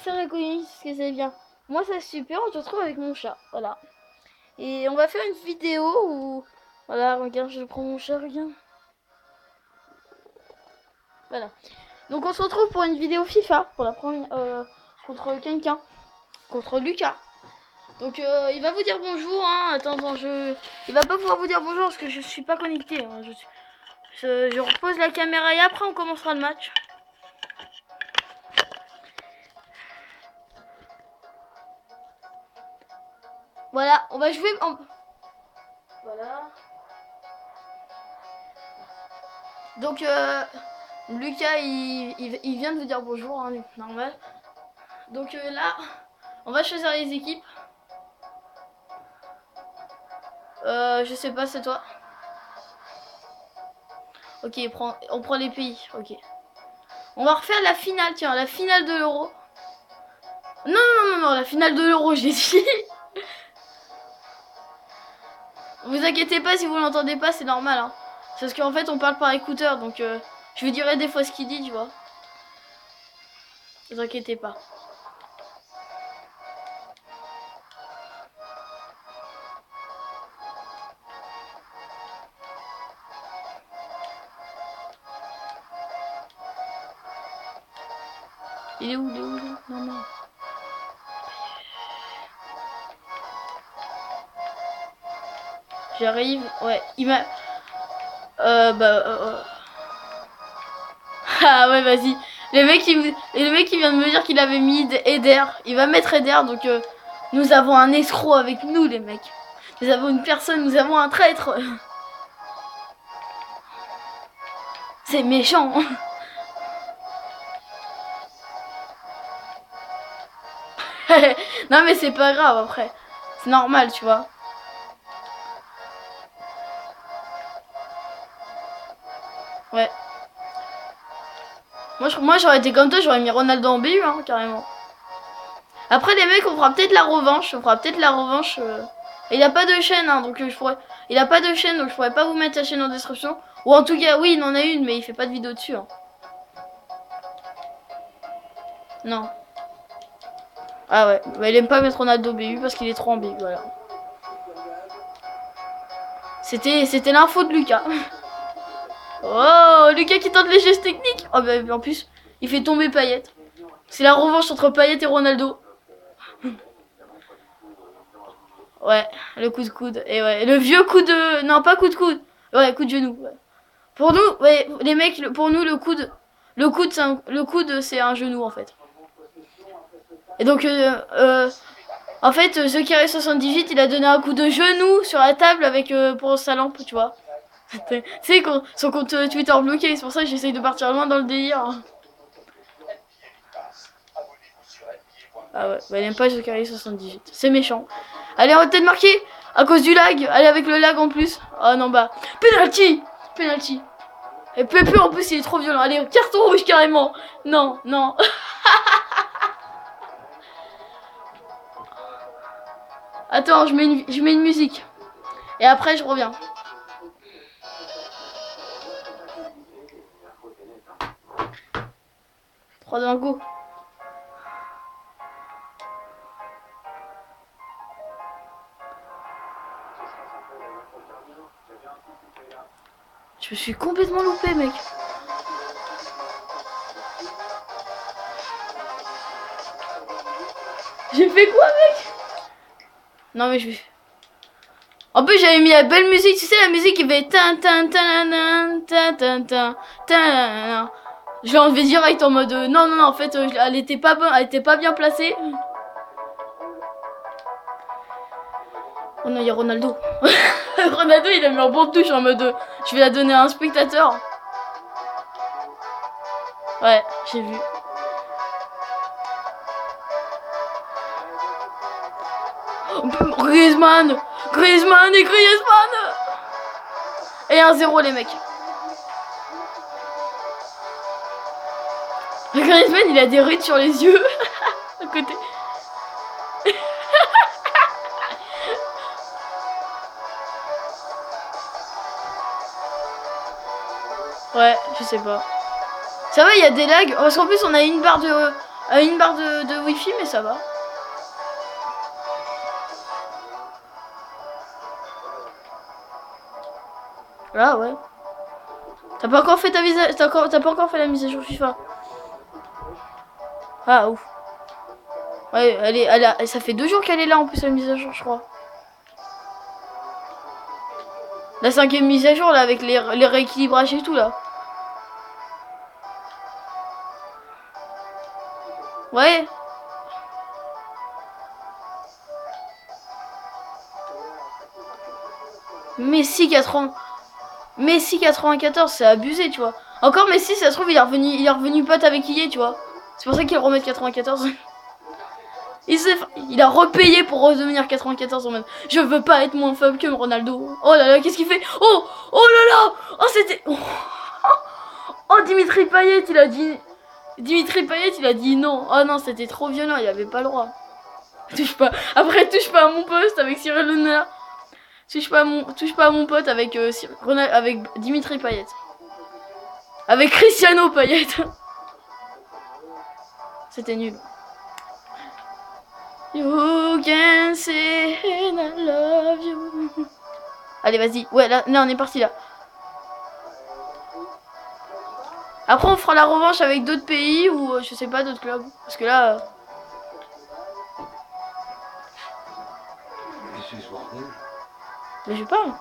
c'est reconnu ce que c'est bien. Moi, c'est super, on se retrouve avec mon chat, voilà. Et on va faire une vidéo où... Voilà, regarde, je prends mon chat, regarde. Voilà. Donc on se retrouve pour une vidéo FIFA, pour la première... contre quelqu'un. Contre Lucas. Donc il va vous dire bonjour, hein. Attends, il va pas pouvoir vous dire bonjour parce que je suis pas connecté. Hein. Je repose la caméra et après on commencera le match. Voilà, on va jouer en... Voilà. Donc Lucas il vient de vous dire bonjour, hein, normal. Donc là, on va choisir les équipes. Je sais pas, c'est toi. Ok, on prend les pays, ok. On va refaire la finale, tiens, la finale de l'Euro. Non, non, non, non, la finale de l'Euro, j'ai dit. Vous inquiétez pas si vous l'entendez pas, c'est normal. Hein. C'est parce qu'en fait, on parle par écouteur, donc je vous dirai des fois ce qu'il dit, tu vois. Ne vous inquiétez pas. Il est où, il est où, il est où? Non, non. J'arrive, ouais, il m'a... Ah ouais, vas-y. Le mec qui vient de me dire qu'il avait mis Eder, il va mettre Eder, donc nous avons un escroc avec nous, les mecs. Nous avons une personne, nous avons un traître. C'est méchant. Non mais c'est pas grave après. C'est normal, tu vois. Ouais. Moi j'aurais été comme toi, j'aurais mis Ronaldo en BU, hein, carrément. Après les mecs, on fera peut-être la revanche. Et il a pas de chaîne, hein, donc je pourrais... Il a pas de chaîne, donc je pourrais pas vous mettre sa chaîne en description. Ou en tout cas, oui, il en a une, mais il fait pas de vidéo dessus. Hein. Non. Ah ouais, bah, il aime pas mettre Ronaldo BU parce qu'il est trop en BU, voilà. C'était l'info de Lucas. Oh, Lucas qui tente les gestes techniques. Oh bah en plus, il fait tomber Payet. C'est la revanche entre Payet et Ronaldo. Ouais, le coup de coude. Et ouais, le vieux coup de... Non, pas coup de coude. Ouais, coup de genou. Ouais. Pour nous, ouais, les mecs, pour nous, le coude, c'est un genou, en fait. Et donc, en fait, ce qui arrive 78, il a donné un coup de genou sur la table avec pour sa lampe, tu vois. Tu sais, son compte Twitter bloqué, c'est pour ça que j'essaye de partir loin dans le délire. Ah ouais, bah il aime pas Jokari 78. C'est méchant. Allez, on va peut-être marquer à cause du lag. Allez, avec le lag en plus. Oh non, bah. Penalty. Penalty. Et Pepe en plus, il est trop violent. Allez, carton rouge carrément. Non, non. Attends, je mets une musique. Et après, je reviens. 3 2 1 go. Je me suis complètement loupé, mec. J'ai fait quoi, mec? Non, mais je vais... En plus, j'avais mis la belle musique. Tu sais, la musique qui fait... Je l'ai enlevé direct en mode... non, non, non, en fait, elle était pas bien placée. Oh non, il y a Ronaldo. Ronaldo, il a mis un bon touche en mode... je vais la donner à un spectateur. Ouais, j'ai vu. Griezmann. Griezmann et Griezmann. Et 1-0 les mecs. Griezmann, il a des rides sur les yeux. À côté. Ouais, je sais pas. Ça va, il y a des lags. Parce qu'en plus, on a une barre de... Une barre de wifi, mais ça va. Là, ouais. T'as pas encore fait ta mise à... T'as pas encore fait la mise à jour FIFA. Ah, ouf. Ouais, ça fait 2 jours qu'elle est là en plus, la mise à jour, je crois. La 5e mise à jour, là, avec les rééquilibrages et tout, là. Ouais. Messi 80... Messi 94, c'est abusé, tu vois. Encore Messi, ça se trouve, il est revenu pote avec Ié, tu vois. C'est pour ça qu'il remet 94. Il a repayé pour redevenir 94 en mode je veux pas être moins faible que Ronaldo. Oh là là, qu'est-ce qu'il fait? Oh là là. Oh, c'était... Oh, Dimitri Payet, il a dit... Dimitri Payet, il a dit non. Oh non, c'était trop violent, il avait pas le droit. Touche pas. Après, touche pas à mon poste avec Cyril Hanouna. Touche pas à mon pote avec, avec Dimitri Payet. Avec Cristiano Payet. C'était nul. You can say I love you. Allez, vas-y. Ouais, là, on est parti là. Après, on fera la revanche avec d'autres pays ou je sais pas, d'autres clubs. Parce que là. Mais je parle.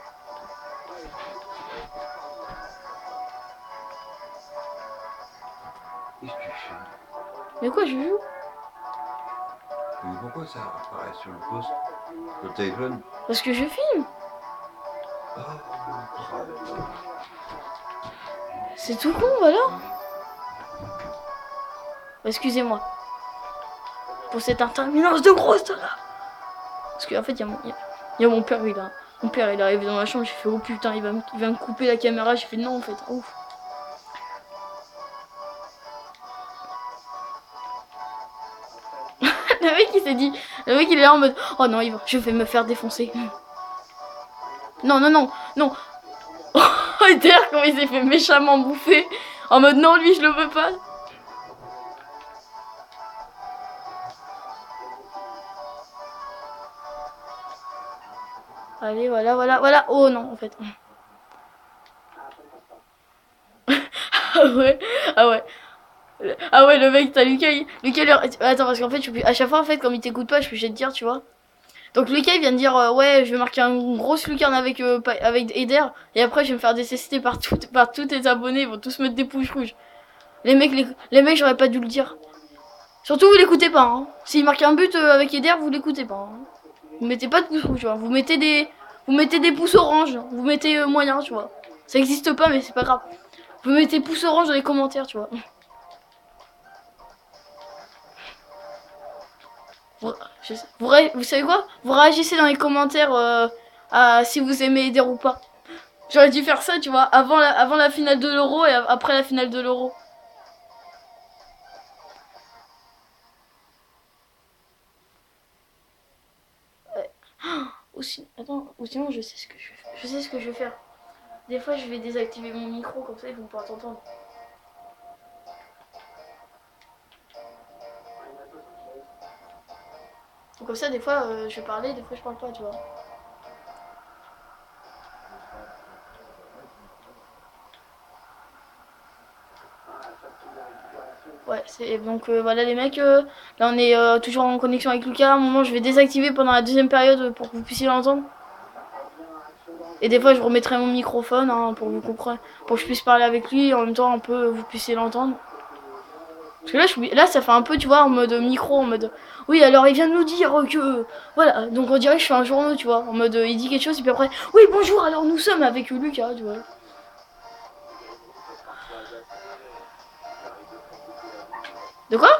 Qu'est-ce que tu fais? Mais quoi, je joue? Mais pourquoi ça apparaît sur le poste, le téléphone? Parce que je filme. Oh, c'est tout con, voilà. Excusez-moi. Pour cette interminence de grosse là. Parce qu'en fait, il y a mon père, mon père, il est arrivé dans la chambre, j'ai fait oh putain, il va me couper la caméra, j'ai fait non en fait. Ouf. Le mec il s'est dit, le mec il est là en mode oh non, je vais me faire défoncer. Non. Oh, d'ailleurs, comment il s'est fait méchamment bouffer. En mode non, lui je le veux pas. Allez, voilà. Oh non, en fait. Ah ouais. Ah ouais, le mec, t'as Lucas. Attends, parce qu'en fait, à chaque fois, en fait, comme il t'écoute pas, je peux te dire, tu vois. Donc Lucas il vient de dire ouais, je vais marquer une grosse lucarne avec Eder et après je vais me faire détester par tous tes abonnés, ils vont tous mettre des pouces rouges. Les mecs j'aurais pas dû le dire. Surtout vous l'écoutez pas hein. S'il marque un but avec Eder, vous l'écoutez pas. Hein. Vous mettez pas de pouces rouges, hein. Vous mettez des pouces orange, vous mettez moyen, tu vois. Ça existe pas mais c'est pas grave. Vous mettez pouces orange dans les commentaires, tu vois. Vous savez quoi? Vous réagissez dans les commentaires à si vous aimez Eder ou pas. J'aurais dû faire ça, tu vois, avant la finale de l'Euro et après la finale de l'Euro. Ouais. Ou sinon, je sais ce que je vais faire. Des fois, je vais désactiver mon micro, comme ça, ils vont pas t'entendre. Donc, comme ça, des fois, je vais parler, des fois, je parle pas, tu vois. Ouais, donc voilà les mecs, là on est toujours en connexion avec Lucas. À un moment je vais désactiver pendant la deuxième période pour que vous puissiez l'entendre. Et des fois je remettrai mon microphone hein, pour que vous compreniez, pour que je puisse parler avec lui et en même temps un peu vous puissiez l'entendre. Parce que là ça fait un peu tu vois en mode micro, en mode oui alors il vient de nous dire que voilà, donc on dirait que je fais un journaux tu vois, en mode il dit quelque chose et puis après oui bonjour alors nous sommes avec Lucas tu vois. De quoi?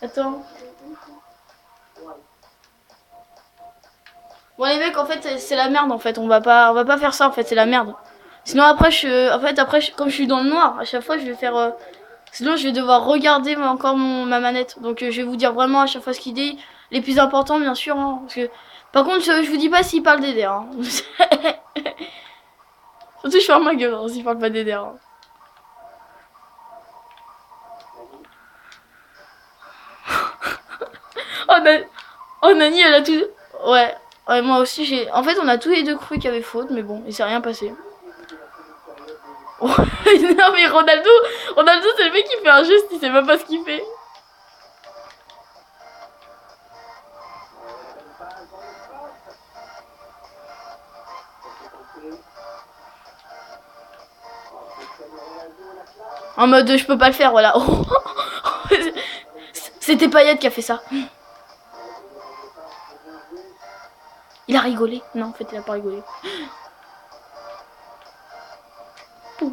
Attends. Bon les mecs en fait c'est la merde en fait, on va pas faire ça en fait, c'est la merde. Sinon après comme je suis dans le noir, à chaque fois je vais faire sinon je vais devoir regarder encore ma manette. Donc je vais vous dire vraiment à chaque fois ce qu'il dit, les plus importants bien sûr hein, parce que par contre je vous dis pas s'il parle d'Eder hein. Surtout je ferme ma gueule hein, s'il parle pas d'Eder. Hein. Oh Nani elle a tout. Ouais. Ouais, moi aussi j'ai. En fait, on a tous les deux cru qu'il y avait faute, mais bon, il s'est rien passé. Oh, non, mais Ronaldo c'est le mec qui fait un geste, il sait même pas ce qu'il fait. En mode, je peux pas le faire, voilà. C'était Payet qui a fait ça. Il a rigolé. Non, en fait, il a pas rigolé. Non,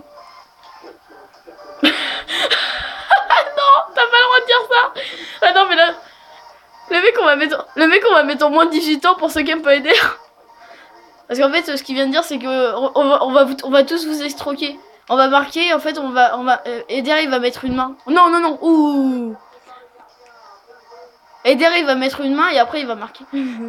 t'as pas le droit de dire ça. Ah non, mais là, le mec, on va mettre en moins de 18 ans pour ceux qui aiment pas aider. Parce qu'en fait, ce qu'il vient de dire, c'est que on va tous vous estroquer. On va marquer, en fait, Eder, il va mettre une main. Non, non, non. Ouh. Eder, il va mettre une main et après, il va marquer.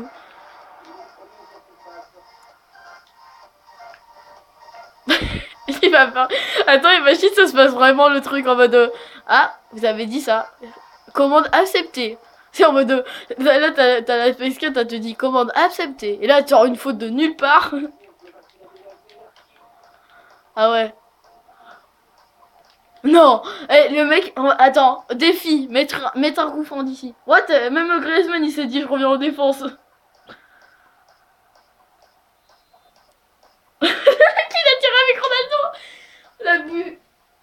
Il va pas. Attends, imagine, ça se passe vraiment le truc en mode. Ah, vous avez dit ça. Commande acceptée. C'est en mode. Là, t'as la PS4, elle te dit commande acceptée. Et là, tu auras une faute de nulle part. Ah ouais. Non, le mec, attends, défi, mettre un coup franc d'ici. What? Même Griezmann il s'est dit je reviens en défense. Qui l'a tiré avec Ronaldo? L'abus.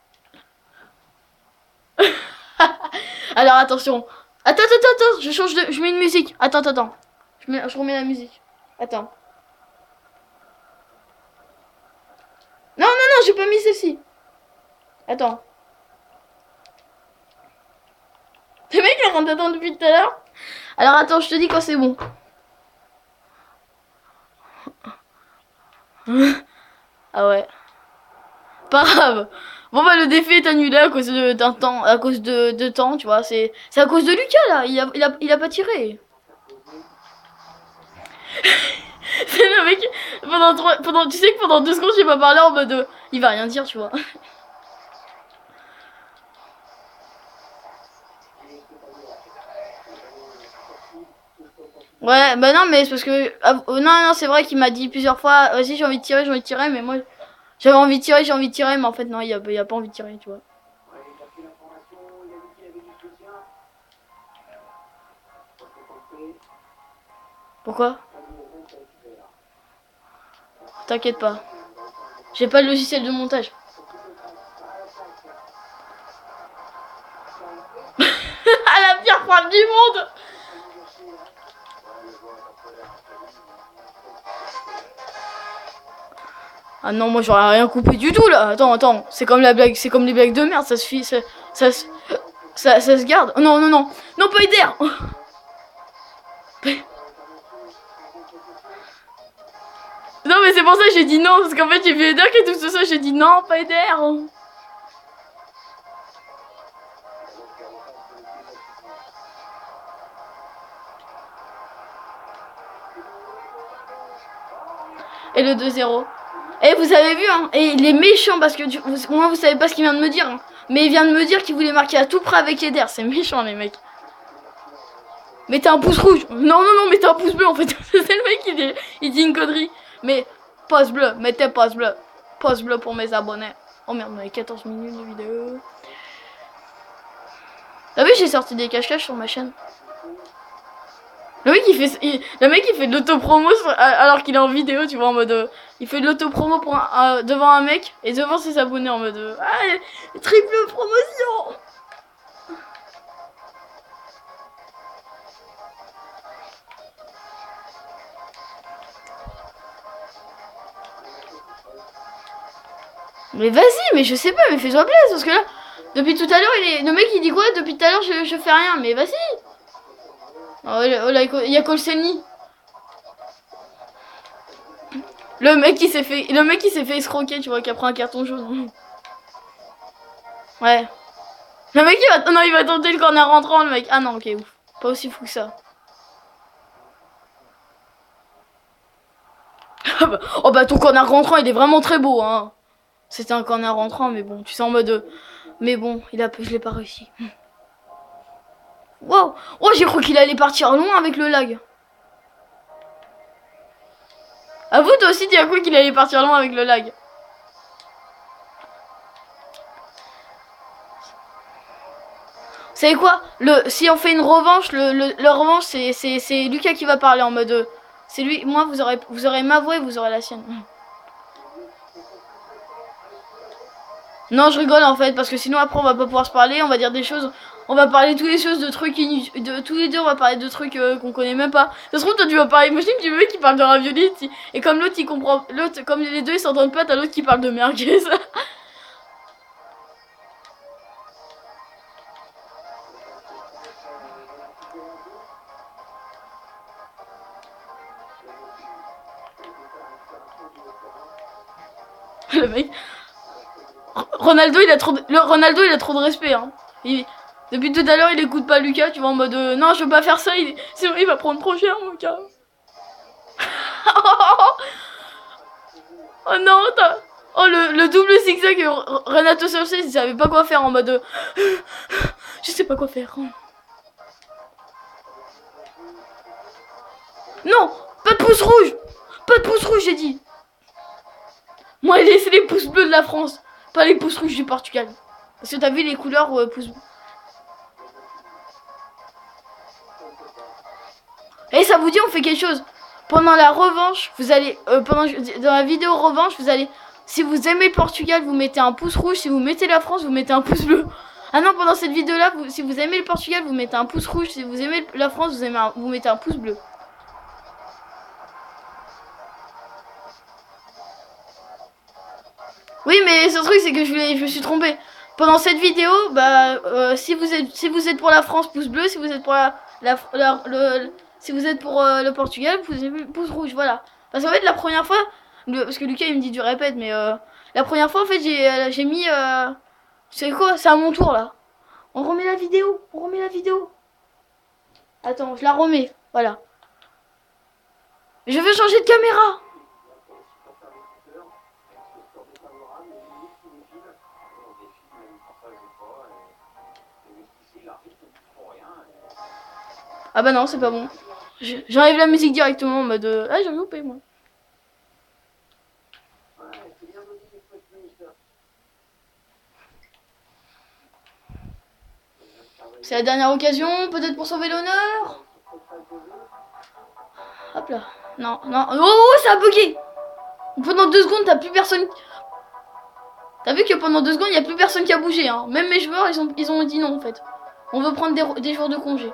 Alors attention. Attends, je mets une musique. Attends. Je remets la musique. Attends. Non, j'ai pas mis celle-ci. Attends. Le mec il est en train d'attendre depuis tout à l'heure. Alors attends, je te dis quand c'est bon. Ah ouais. Pas grave. Bon bah le défi est annulé à cause d'un temps, à cause de temps, tu vois. C'est à cause de Lucas là. Il a pas tiré. C'est le mec tu sais que pendant 2 secondes j'ai pas parlé en mode il va rien dire, tu vois. Ouais, bah non, mais c'est parce que non, c'est vrai qu'il m'a dit plusieurs fois vas-y, j'ai envie de tirer, mais moi j'avais envie de tirer, mais en fait non, il a pas envie de tirer, tu vois. Pourquoi? T'inquiète pas. J'ai pas le logiciel de montage. Ah, la pire frappe du monde! Ah non, moi j'aurais rien coupé du tout là. Attends, c'est comme les blagues de merde, ça se garde. Oh, non, pas Eder. Non mais c'est pour ça que j'ai dit non, parce qu'en fait j'ai vu Eder qui est tout ça, j'ai dit non, pas Eder. Et le 2-0. Et vous avez vu, hein, et il est méchant parce que moi vous savez pas ce qu'il vient de me dire, hein, mais il vient de me dire qu'il voulait marquer à tout près avec Eder, c'est méchant les mecs. Mettez un pouce rouge. Non, mettez un pouce bleu en fait. C'est le mec il dit une connerie. Mais pouce bleu, mettez pouce bleu. Pouce bleu pour mes abonnés. Oh merde, on avait 14 minutes de vidéo. T'as vu, j'ai sorti des cache-cache sur ma chaîne. Le mec il fait de l'autopromo alors qu'il est en vidéo, tu vois, en mode il fait de l'autopromo devant un mec et devant ses abonnés en mode ah, triple promotion. Mais vas-y, mais je sais pas, mais fais-toi plaisir parce que là depuis tout à l'heure le mec il dit quoi? Depuis tout à l'heure je fais rien, mais vas-y. Oh, là, il y a Colseni. Le mec qui s'est fait escroquer, tu vois, qui a pris un carton jaune. Ouais. Le mec il va tenter le corner rentrant, le mec. Ah non, ok, ouf. Pas aussi fou que ça. Oh bah ton corner rentrant il est vraiment très beau hein. C'était un corner rentrant mais bon, tu sais en mode mais bon, je l'ai pas réussi. Wow. Oh, j'ai cru qu'il allait partir loin avec le lag. À vous toi aussi tu as cru qu'il allait partir loin avec le lag. Vous savez quoi? Si on fait une revanche, le revanche c'est Lucas qui va parler en mode c'est lui, moi vous aurez ma voix et vous aurez la sienne. Non, je rigole en fait, parce que sinon après on va pas pouvoir se parler, on va dire des choses, on va parler toutes les choses de trucs tous les deux on va parler de trucs qu'on connaît même pas. Ça se trouve toi tu vas parler, imagine tu veux qui parle de ravioli, et comme l'autre il comprend, l'autre comme les deux ils s'entendent pas, t'as l'autre qui parle de merguez. Le mec, Ronaldo il a trop de respect hein. Depuis tout à l'heure il écoute pas Lucas, tu vois en mode non je veux pas faire ça, sinon il va prendre trop cher mon gars. Oh non, oh le double zigzag Renato Sanchez il savait pas quoi faire en mode je sais pas quoi faire. Non, pas de pouce rouge. Pas de pouce rouge j'ai dit. Moi c'est les pouces bleus de la France, pas les pouces rouges du Portugal. Parce que t'as vu les couleurs pouces bleus. Et ça vous dit on fait quelque chose. Pendant la revanche, vous allez dans la vidéo revanche, vous allez si vous aimez le Portugal, vous mettez un pouce rouge, si vous mettez la France, vous mettez un pouce bleu. Ah non, pendant cette vidéo là, si vous aimez le Portugal, vous mettez un pouce rouge, si vous aimez la France, vous mettez un pouce bleu. Oui, mais ce truc c'est que je me suis trompée. Pendant cette vidéo, bah si vous êtes pour la France, pouce bleu, si vous êtes pour si vous êtes pour le Portugal, vous avez pouce rouge, voilà. Parce qu'en fait, la première fois, parce que Lucas il me dit du répète, mais la première fois, en fait, j'ai mis. C'est quoi? C'est à mon tour là. On remet la vidéo. Attends, je la remets. Voilà. Je veux changer de caméra. Ah bah non, c'est pas bon. J'enlève la musique directement en mode ah j'ai loupé moi. C'est la dernière occasion, peut-être pour sauver l'honneur. Hop là. Non. Oh, ça a bugué. Pendant 2 secondes, t'as plus personne. T'as vu que pendant 2 secondes, il y a plus personne qui a bougé. Hein. Même mes joueurs, ils ont dit non en fait. On veut prendre des jours de congé.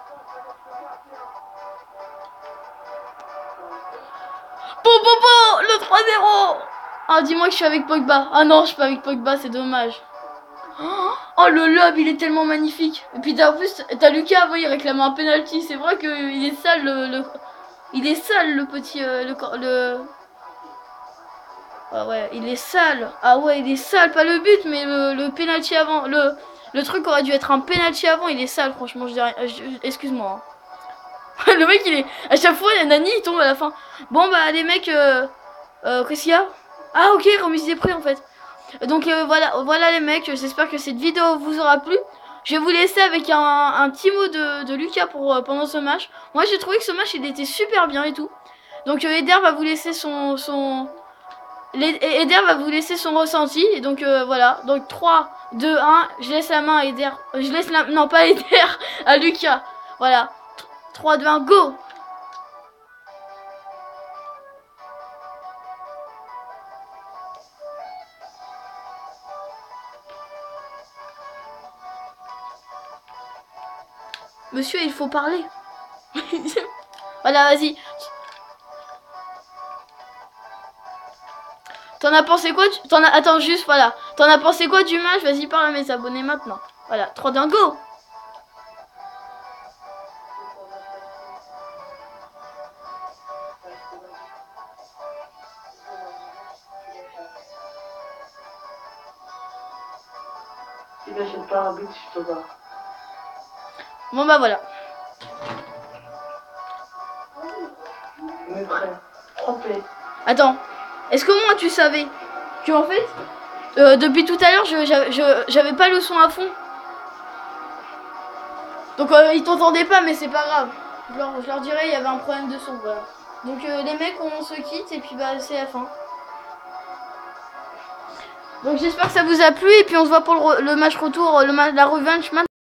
Le 3-0. Ah, dis-moi que je suis avec Pogba. Ah non, je suis pas avec Pogba, c'est dommage. Oh, le lob, il est tellement magnifique. Et puis en plus, t'as Lucas, il réclame un penalty. C'est vrai qu'il est sale il est sale le petit Ah ouais, il est sale. Ah ouais, il est sale, pas le but, mais le penalty avant, le truc aurait dû être un penalty avant, il est sale franchement, je dirais excuse-moi. Hein. Le mec, il est à chaque fois Nani il tombe à la fin. Bon bah les mecs qu'est-ce qu'il y a? Ah OK, remise des prix en fait. Donc voilà les mecs, j'espère que cette vidéo vous aura plu. Je vais vous laisser avec un petit mot de Lucas pour pendant ce match. Moi j'ai trouvé que ce match il était super bien et tout. Donc Eder va vous laisser Eder va vous laisser son ressenti. Et donc voilà. Donc 3, 2, 1. Je laisse la main à Eder. Non pas à Eder, à Lucas. Voilà. 3, 2, 1, go! Monsieur, il faut parler. Voilà, vas-y. T'en as pensé quoi Attends, juste, voilà. T'en as pensé quoi du match? Vas-y, parle à mes abonnés maintenant. Voilà, 3 d'un go. Si t'achètes pas un but, je te bats. Bon bah voilà. Mais prêt. 3 P. Attends, est-ce que moi tu savais que en fait, depuis tout à l'heure, j'avais pas le son à fond. Donc ils t'entendaient pas, mais c'est pas grave. Je leur dirais il y avait un problème de son, voilà. Donc les mecs, on se quitte et puis bah c'est la fin. Donc j'espère que ça vous a plu et puis on se voit pour le match retour, la revanche.